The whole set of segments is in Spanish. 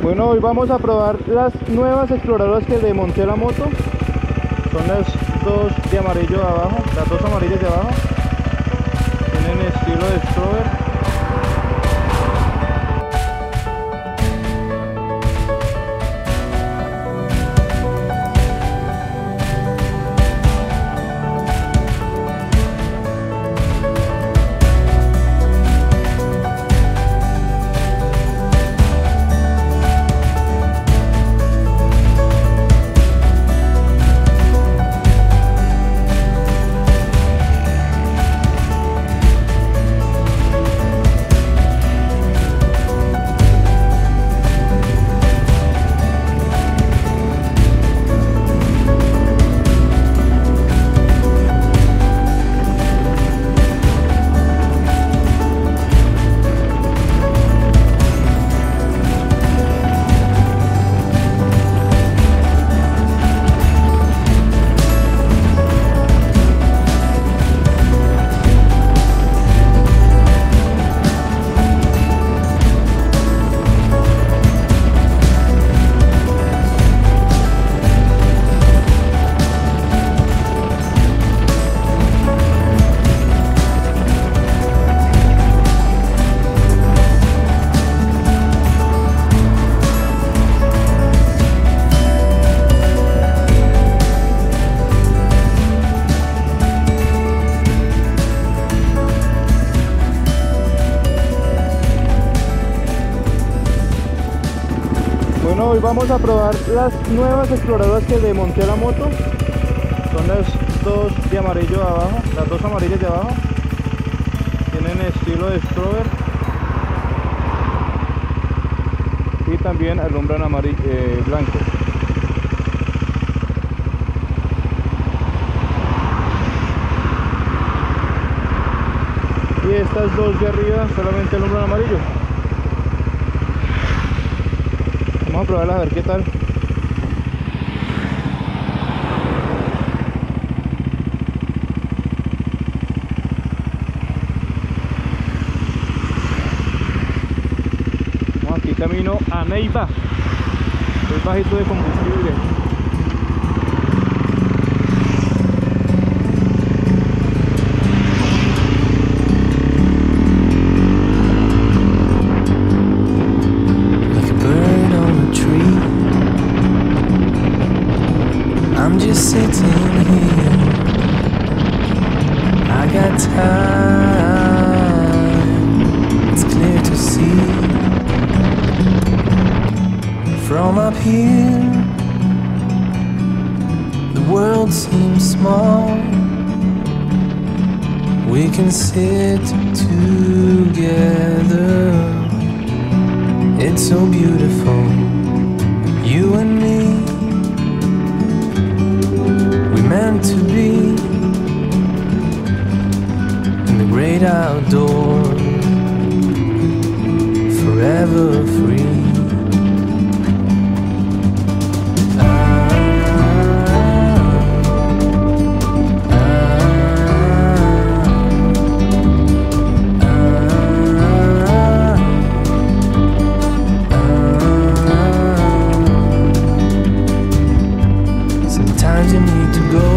Bueno, hoy vamos a probar las nuevas exploradoras que le monté a la moto. Son las dos de amarillo de abajo, las dos amarillas de abajo. Tienen estilo de Explorer. Bueno, hoy vamos a probar las nuevas exploradoras que le monté a la moto. Son las dos de amarillo de abajo, las dos amarillas de abajo. Tienen estilo de Explorer y también alumbran blanco. Y estas dos de arriba solamente alumbran amarillo. Vamos a probarlas a ver qué tal. Vamos aquí camino a Neiva. Es bajito de combustible. I'm just sitting here, I got time, it's clear to see. From up here, the world seems small. We can sit together, it's so beautiful, you and me. Meant to be in the great outdoors, forever free. Sometimes you need to go,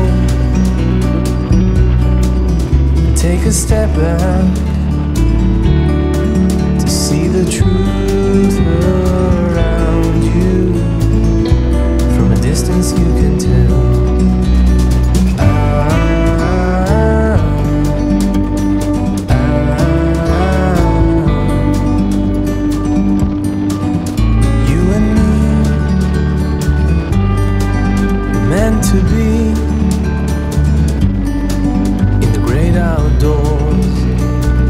take a step back to see the truth around you. From a distance you can tell. You and me, meant to be in the great outdoors,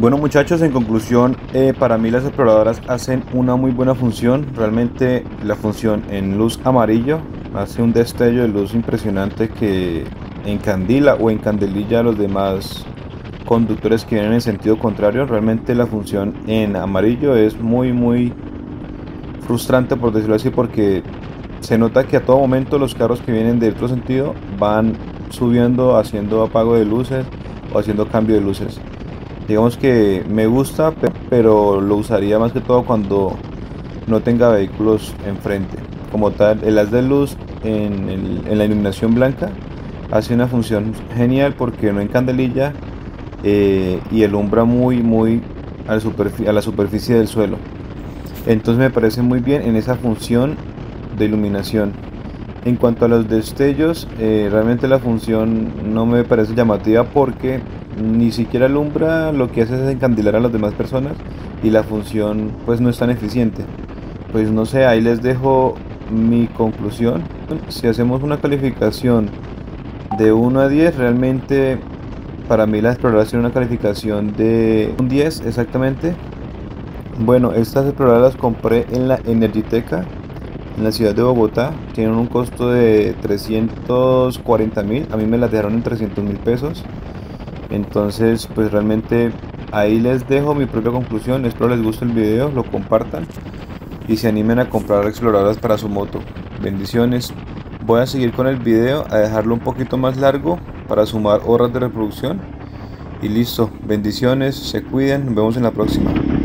Bueno muchachos, en conclusión, para mí las exploradoras hacen una muy buena función. Realmente la función en luz amarillo hace un destello de luz impresionante que encandila o encandelilla a los demás conductores que vienen en sentido contrario. Realmente la función en amarillo es muy frustrante, por decirlo así, porque se nota que a todo momento los carros que vienen de otro sentido van subiendo, haciendo apago de luces o haciendo cambio de luces. Digamos que me gusta, pero lo usaría más que todo cuando no tenga vehículos enfrente. Como tal, el haz de luz en la iluminación blanca hace una función genial porque no encandelilla y alumbra muy a la superficie del suelo. Entonces me parece muy bien en esa función de iluminación. En cuanto a los destellos, realmente la función no me parece llamativa porque ni siquiera alumbra, lo que hace es encandilar a las demás personas y la función pues no es tan eficiente. Pues no sé, ahí les dejo mi conclusión. Si hacemos una calificación de 1 a 10, realmente para mí la exploradora tiene una calificación de un 10 exactamente. Bueno, estas exploradoras las compré en la Energiteca en la ciudad de Bogotá. Tienen un costo de 340.000, a mí me las dejaron en 300.000 pesos. Entonces pues realmente ahí les dejo mi propia conclusión. Espero les guste el video, lo compartan y se animen a comprar exploradoras para su moto. Bendiciones. Voy a seguir con el video, a dejarlo un poquito más largo para sumar horas de reproducción y listo. Bendiciones, se cuiden, nos vemos en la próxima.